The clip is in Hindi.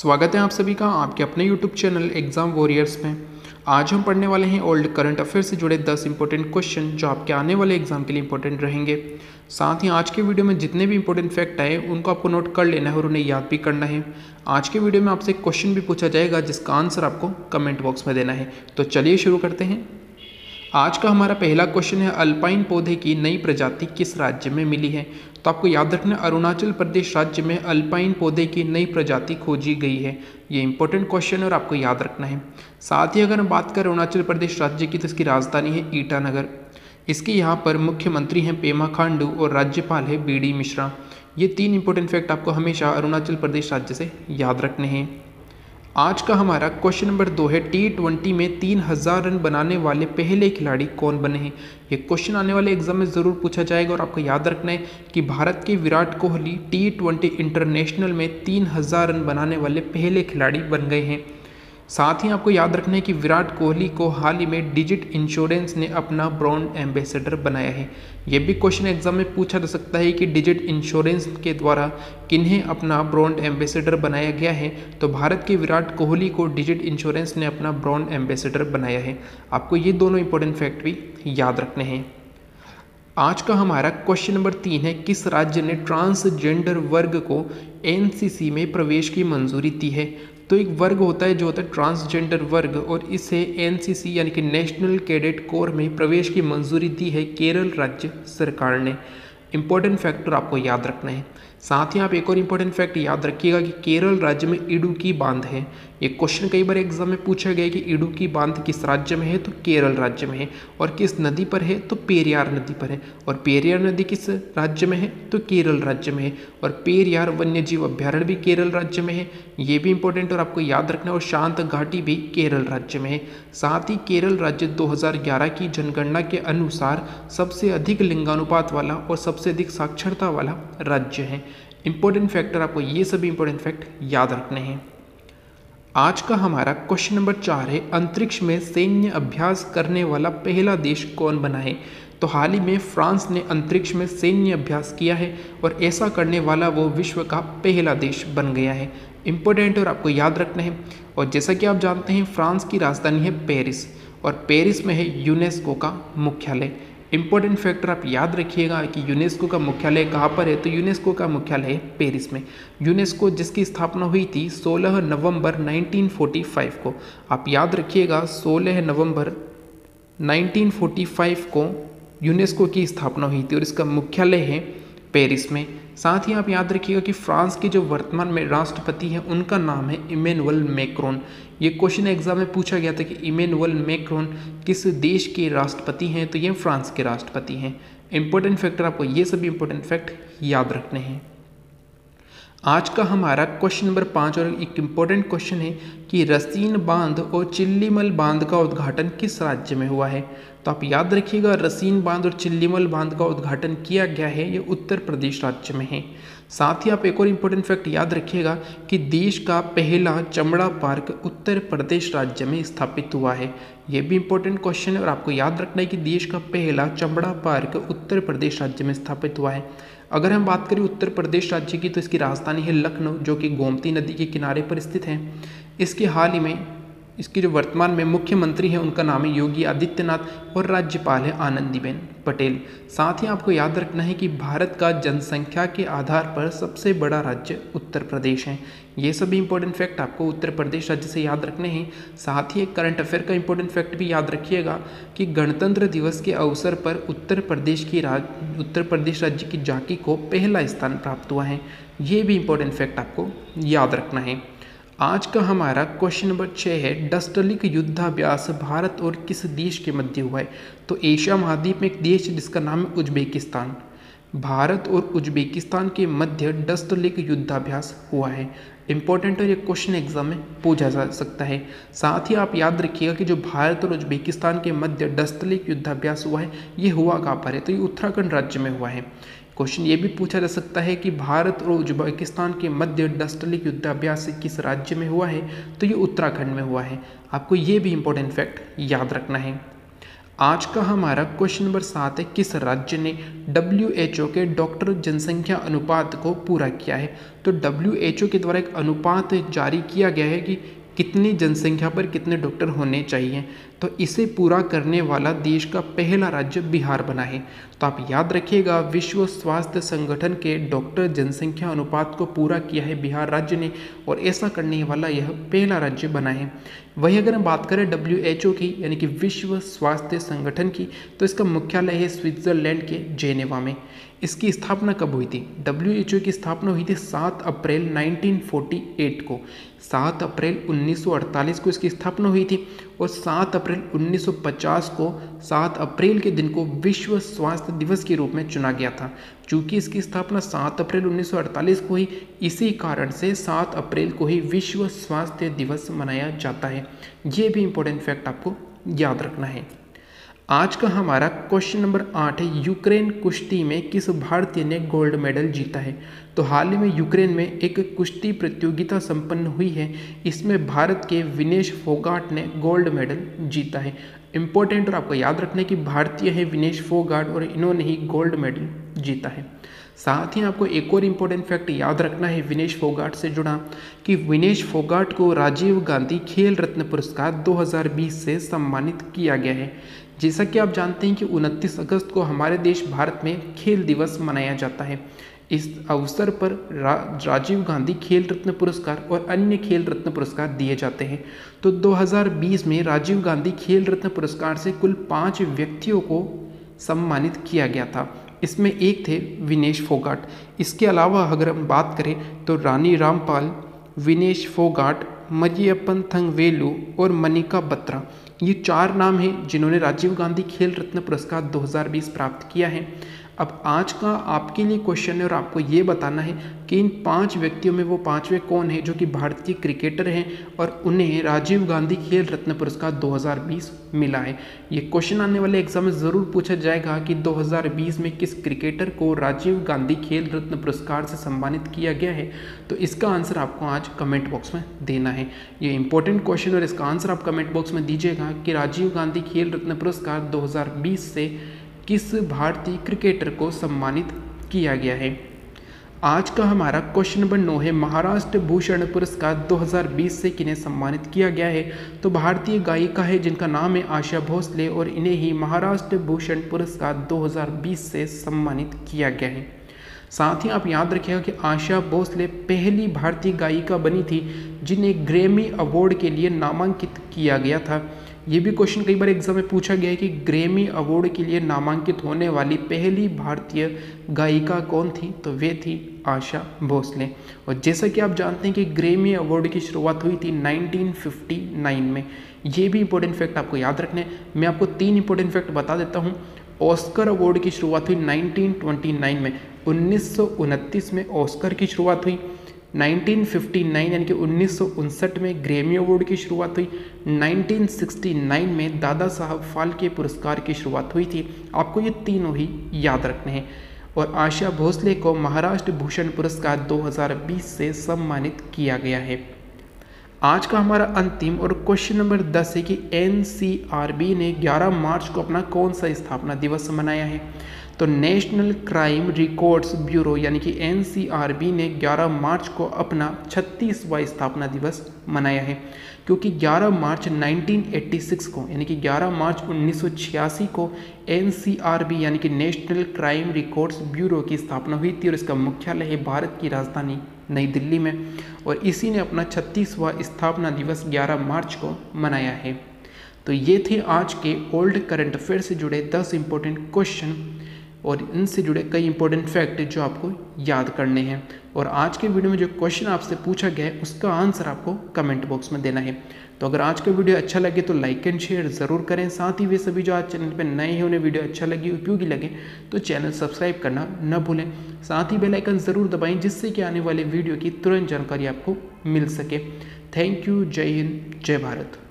स्वागत है आप सभी का आपके अपने YouTube चैनल एग्ज़ाम वॉरियर्स में। आज हम पढ़ने वाले हैं ओल्ड करंट अफेयर से जुड़े 10 इंपॉर्टेंट क्वेश्चन जो आपके आने वाले एग्जाम के लिए इंपॉर्टेंट रहेंगे। साथ ही आज के वीडियो में जितने भी इंपॉर्टेंट फैक्ट आए उनको आपको नोट कर लेना है और उन्हें याद भी करना है। आज के वीडियो में आपसे एक क्वेश्चन भी पूछा जाएगा जिसका आंसर आपको कमेंट बॉक्स में देना है। तो चलिए शुरू करते हैं। आज का हमारा पहला क्वेश्चन है, अल्पाइन पौधे की नई प्रजाति किस राज्य में मिली है? तो आपको याद रखना, अरुणाचल प्रदेश राज्य में अल्पाइन पौधे की नई प्रजाति खोजी गई है। ये इंपॉर्टेंट क्वेश्चन है और आपको याद रखना है। साथ ही अगर हम बात करें अरुणाचल प्रदेश राज्य की तो इसकी राजधानी है ईटानगर। इसके यहाँ पर मुख्यमंत्री हैं पेमा खांडू और राज्यपाल है बीडी मिश्रा। ये तीन इंपॉर्टेंट फैक्ट आपको हमेशा अरुणाचल प्रदेश राज्य से याद रखने हैं। आज का हमारा क्वेश्चन नंबर 2 है, T20 में 3000 रन बनाने वाले पहले खिलाड़ी कौन बने हैं? ये क्वेश्चन आने वाले एग्जाम में ज़रूर पूछा जाएगा और आपको याद रखना है कि भारत के विराट कोहली T20 इंटरनेशनल में 3000 रन बनाने वाले पहले खिलाड़ी बन गए हैं। साथ ही आपको याद रखना है कि विराट कोहली को हाल ही में डिजिट इंश्योरेंस ने अपना ब्रांड एम्बेसडर बनाया है। यह भी क्वेश्चन एग्जाम में पूछा जा सकता है कि डिजिट इंश्योरेंस के द्वारा किन्हें अपना ब्रांड एम्बेसडर बनाया गया है। तो भारत के विराट कोहली को डिजिट इंश्योरेंस ने अपना ब्रांड एम्बेसडर बनाया है। आपको ये दोनों इंपॉर्टेंट फैक्ट भी याद रखने हैं। आज का हमारा क्वेश्चन नंबर 3 है, किस राज्य ने ट्रांसजेंडर वर्ग को एनसीसी में प्रवेश की मंजूरी दी है? तो एक वर्ग होता है जो होता है ट्रांसजेंडर वर्ग, और इसे एनसीसी यानी कि नेशनल कैडेट कोर में प्रवेश की मंजूरी दी है केरल राज्य सरकार ने। इंपॉर्टेंट फैक्टर आपको याद रखना है। साथ ही आप एक और इंपॉर्टेंट फैक्ट याद रखिएगा कि केरल राज्य में इडुक्की बांध है। ये क्वेश्चन कई बार एग्जाम में पूछा गया कि इडुक्की बांध किस राज्य में है? तो केरल राज्य में है। और किस नदी पर है? तो पेरियार नदी पर है। और पेरियार नदी किस राज्य में है? तो केरल राज्य में है। और पेरियार वन्यजीव अभ्यारण्य भी केरल राज्य में है। ये भी इंपॉर्टेंट और आपको याद रखना है। और शांत घाटी भी केरल राज्य में है। साथ ही केरल राज्य 2011 की जनगणना के अनुसार सबसे अधिक लिंगानुपात वाला और सबसे अधिक साक्षरता वाला राज्य है। इंपॉर्टेंट फैक्टर आपको ये सभी इंपॉर्टेंट फैक्ट याद रखने हैं। आज का हमारा क्वेश्चन नंबर 4 है, अंतरिक्ष में सैन्य अभ्यास करने वाला पहला देश कौन बना है? तो हाल ही में फ्रांस ने अंतरिक्ष में सैन्य अभ्यास किया है और ऐसा करने वाला वो विश्व का पहला देश बन गया है। इंपॉर्टेंट और आपको याद रखना है। और जैसा कि आप जानते हैं फ्रांस की राजधानी है पेरिस, और पेरिस में है यूनेस्को का मुख्यालय। इंपॉर्टेंट फैक्टर आप याद रखिएगा कि यूनेस्को का मुख्यालय कहाँ पर है? तो यूनेस्को का मुख्यालय है पेरिस में। यूनेस्को जिसकी स्थापना हुई थी 16 नवंबर 1945 को। आप याद रखिएगा 16 नवंबर 1945 को यूनेस्को की स्थापना हुई थी और इसका मुख्यालय है पेरिस में। साथ ही आप याद रखिएगा कि फ्रांस के जो वर्तमान में राष्ट्रपति हैं उनका नाम है इमैनुअल मैक्रोन। ये क्वेश्चन एग्जाम में पूछा गया था कि इमैनुअल मैक्रोन किस देश के राष्ट्रपति हैं? तो ये फ्रांस के राष्ट्रपति हैं। इंपॉर्टेंट फैक्टर आपको ये सभी इंपॉर्टेंट फैक्ट याद रखने हैं। आज का हमारा क्वेश्चन नंबर 5 और एक इम्पॉर्टेंट क्वेश्चन है कि रसीन बांध और चिल्लीमल बांध का उद्घाटन किस राज्य में हुआ है? तो आप याद रखिएगा रसीन बांध और चिल्लीमल बांध का उद्घाटन किया गया है, ये उत्तर प्रदेश राज्य में है। साथ ही आप एक और इम्पोर्टेंट फैक्ट याद रखिएगा कि देश का पहला चमड़ा पार्क उत्तर प्रदेश राज्य में स्थापित हुआ है। ये भी इंपॉर्टेंट क्वेश्चन है और आपको याद रखना है कि देश का पहला चमड़ा पार्क उत्तर प्रदेश राज्य में स्थापित हुआ है। अगर हम बात करें उत्तर प्रदेश राज्य की तो इसकी राजधानी है लखनऊ, जो कि गोमती नदी के किनारे पर स्थित है। इसके हाल ही में इसके जो वर्तमान में मुख्यमंत्री हैं उनका नाम है योगी आदित्यनाथ और राज्यपाल है आनंदीबेन पटेल। साथ ही आपको याद रखना है कि भारत का जनसंख्या के आधार पर सबसे बड़ा राज्य उत्तर प्रदेश है। ये सभी इंपॉर्टेंट फैक्ट आपको उत्तर प्रदेश राज्य से याद रखने हैं। साथ ही एक करंट अफेयर का इंपॉर्टेंट फैक्ट भी याद रखिएगा कि गणतंत्र दिवस के अवसर पर उत्तर प्रदेश राज्य की झांकी को पहला स्थान प्राप्त हुआ है। ये भी इंपॉर्टेंट फैक्ट आपको याद रखना है। आज का हमारा क्वेश्चन नंबर 6 है, डस्टलिक युद्धाभ्यास भारत और किस देश के मध्य हुआ है? तो एशिया महाद्वीप में एक देश जिसका नाम है उज्बेकिस्तान। भारत और उज्बेकिस्तान के मध्य डस्टलिक युद्धाभ्यास हुआ है। इंपॉर्टेंट और ये क्वेश्चन एग्जाम में पूछा जा सकता है। साथ ही आप याद रखिएगा कि जो भारत और उज्बेकिस्तान के मध्य डस्टलिक युद्धाभ्यास हुआ है ये हुआ कहाँ पर है? तो ये उत्तराखंड राज्य में हुआ है। क्वेश्चन ये भी पूछा जा सकता है कि भारत और उज्बेकिस्तान के मध्य डस्टलिक युद्धाभ्यास किस राज्य में हुआ है? तो ये उत्तराखंड में हुआ है। आपको ये भी इंपॉर्टेंट फैक्ट याद रखना है। आज का हमारा क्वेश्चन नंबर 7 है, किस राज्य ने WHO के डॉक्टर जनसंख्या अनुपात को पूरा किया है। तो WHO के द्वारा एक अनुपात जारी किया गया है कि कितनी जनसंख्या पर कितने डॉक्टर होने चाहिए, तो इसे पूरा करने वाला देश का पहला राज्य बिहार बना है। तो आप याद रखिएगा, विश्व स्वास्थ्य संगठन के डॉक्टर जनसंख्या अनुपात को पूरा किया है बिहार राज्य ने, और ऐसा करने वाला यह पहला राज्य बना है। वही अगर हम बात करें WHO की, यानी कि विश्व स्वास्थ्य संगठन की, तो इसका मुख्यालय है स्विट्जरलैंड के जेनेवा में। इसकी स्थापना कब हुई थी? WHO की स्थापना हुई थी 7 अप्रैल 1948 को। 7 अप्रैल 1948 को इसकी स्थापना हुई थी, और 7 अप्रैल 1950 को 7 अप्रैल के दिन को विश्व स्वास्थ्य दिवस के रूप में चुना गया था। चूँकि इसकी स्थापना 7 अप्रैल 1948 को हुई, इसी कारण से 7 अप्रैल को ही विश्व स्वास्थ्य दिवस मनाया जाता है। ये भी इम्पोर्टेंट फैक्ट आपको याद रखना है। आज का हमारा क्वेश्चन नंबर 8 है, यूक्रेन कुश्ती में किस भारतीय ने गोल्ड मेडल जीता है। तो हाल ही में यूक्रेन में एक कुश्ती प्रतियोगिता संपन्न हुई है, इसमें भारत के विनेश फोगाट ने गोल्ड मेडल जीता है। इम्पोर्टेंट और आपको याद रखना है कि भारतीय है विनेश फोगाट, और इन्होंने ही गोल्ड मेडल जीता है। साथ ही आपको एक और इम्पोर्टेंट फैक्ट याद रखना है विनेश फोगाट से जुड़ा, कि विनेश फोगाट को राजीव गांधी खेल रत्न पुरस्कार 2020 से सम्मानित किया गया है। जैसा कि आप जानते हैं कि 29 अगस्त को हमारे देश भारत में खेल दिवस मनाया जाता है। इस अवसर पर राजीव गांधी खेल रत्न पुरस्कार और अन्य खेल रत्न पुरस्कार दिए जाते हैं। तो 2020 में राजीव गांधी खेल रत्न पुरस्कार से कुल 5 व्यक्तियों को सम्मानित किया गया था। इसमें एक थे विनेश फोगाट। इसके अलावा अगर हम बात करें तो रानी रामपाल, विनेश फोगाट, मरियप्पन थंगवेलु और मनिका बत्रा, ये 4 नाम हैं जिन्होंने राजीव गांधी खेल रत्न पुरस्कार 2020 प्राप्त किया है। अब आज का आपके लिए क्वेश्चन है, और आपको ये बताना है कि इन 5 व्यक्तियों में वो 5वें कौन है जो कि भारतीय क्रिकेटर हैं और उन्हें राजीव गांधी खेल रत्न पुरस्कार 2020 मिला है। ये क्वेश्चन आने वाले एग्जाम में ज़रूर पूछा जाएगा कि 2020 में किस क्रिकेटर को राजीव गांधी खेल रत्न पुरस्कार से सम्मानित किया गया है। तो इसका आंसर आपको आज कमेंट बॉक्स में देना है। ये इंपॉर्टेंट क्वेश्चन, और इसका आंसर आप कमेंट बॉक्स में दीजिएगा कि राजीव गांधी खेल रत्न पुरस्कार 2020 से किस भारतीय क्रिकेटर को सम्मानित किया गया है। आज का हमारा क्वेश्चन नंबर 9 है, महाराष्ट्र भूषण पुरस्कार 2020 से किन्हें सम्मानित किया गया है। तो भारतीय गायिका है जिनका नाम है आशा भोसले, और इन्हें ही महाराष्ट्र भूषण पुरस्कार 2020 से सम्मानित किया गया है। साथ ही आप याद रखिएगा कि आशा भोसले पहली भारतीय गायिका बनी थी जिन्हें ग्रैमी अवार्ड के लिए नामांकित किया गया था। ये भी क्वेश्चन कई बार एग्जाम में पूछा गया है कि ग्रैमी अवार्ड के लिए नामांकित होने वाली पहली भारतीय गायिका कौन थी, तो वे थी आशा भोसले। और जैसा कि आप जानते हैं कि ग्रैमी अवार्ड की शुरुआत हुई थी 1959 में। ये भी इंपॉर्टेंट फैक्ट आपको याद रखने हैं। मैं आपको 3 इंपॉर्टेंट फैक्ट बता देता हूँ। ऑस्कर अवार्ड की शुरुआत हुई 1929 में, 1929 में ऑस्कर की शुरुआत हुई, 1959 यानी कि 1959 में ग्रैमी अवार्ड की शुरुआत हुई, 1969 में दादा साहब फाल्के पुरस्कार की शुरुआत हुई थी। आपको ये तीनों ही याद रखने हैं। और आशा भोसले को महाराष्ट्र भूषण पुरस्कार 2020 से सम्मानित किया गया है। आज का हमारा अंतिम और क्वेश्चन नंबर 10 है कि NCRB ने 11 मार्च को अपना कौन सा स्थापना दिवस मनाया है। तो नेशनल क्राइम रिकॉर्ड्स ब्यूरो यानी कि NCRB ने 11 मार्च को अपना 36वां स्थापना दिवस मनाया है, क्योंकि 11 मार्च 1986 को यानी कि 11 मार्च 1986 को NCRB यानी कि नेशनल क्राइम रिकॉर्ड्स ब्यूरो की स्थापना हुई थी, और इसका मुख्यालय है भारत की राजधानी नई दिल्ली में, और इसी ने अपना 36वां स्थापना दिवस 11 मार्च को मनाया है। तो ये थे आज के ओल्ड करंट अफेयर से जुड़े 10 इंपॉर्टेंट क्वेश्चन और इनसे जुड़े कई इंपॉर्टेंट फैक्ट जो आपको याद करने हैं। और आज के वीडियो में जो क्वेश्चन आपसे पूछा गया है उसका आंसर आपको कमेंट बॉक्स में देना है। तो अगर आज का वीडियो अच्छा लगे तो लाइक एंड शेयर ज़रूर करें। साथ ही वे सभी जो आज चैनल पर नए हैं उन्हें वीडियो अच्छा लगे, उपयोगी लगे तो चैनल सब्सक्राइब करना न भूलें। साथ ही बेल आइकन ज़रूर दबाएं जिससे कि आने वाले वीडियो की तुरंत जानकारी आपको मिल सके। Thank you. जय हिंद, जय भारत।